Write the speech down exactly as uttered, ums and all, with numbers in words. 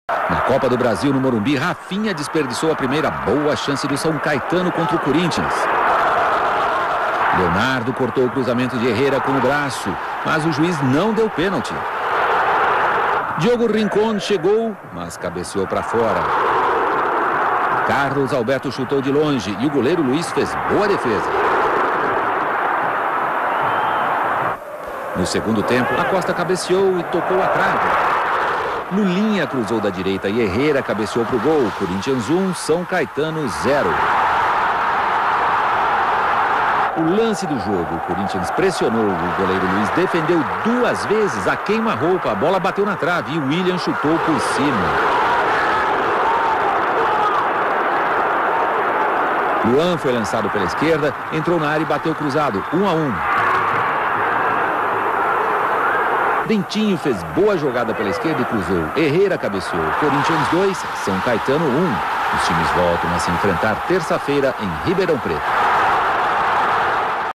Na Copa do Brasil, no Morumbi, Rafinha desperdiçou a primeira boa chance do São Caetano contra o Corinthians. Leonardo cortou o cruzamento de Herrera com o braço, mas o juiz não deu pênalti. Diogo Rincón chegou, mas cabeceou para fora. Carlos Alberto chutou de longe e o goleiro Luiz fez boa defesa. No segundo tempo, a Costa cabeceou e tocou a trave. Lulinha cruzou da direita e Herrera cabeceou para o gol. Corinthians um, São Caetano zero. O lance do jogo, o Corinthians pressionou, o goleiro Luiz defendeu duas vezes a queima-roupa. A bola bateu na trave e o William chutou por cima. Luan foi lançado pela esquerda, entrou na área e bateu cruzado, um a um. Dentinho fez boa jogada pela esquerda e cruzou. Herrera cabeceou. Corinthians dois, São Caetano um. Os times voltam a se enfrentar terça-feira em Ribeirão Preto.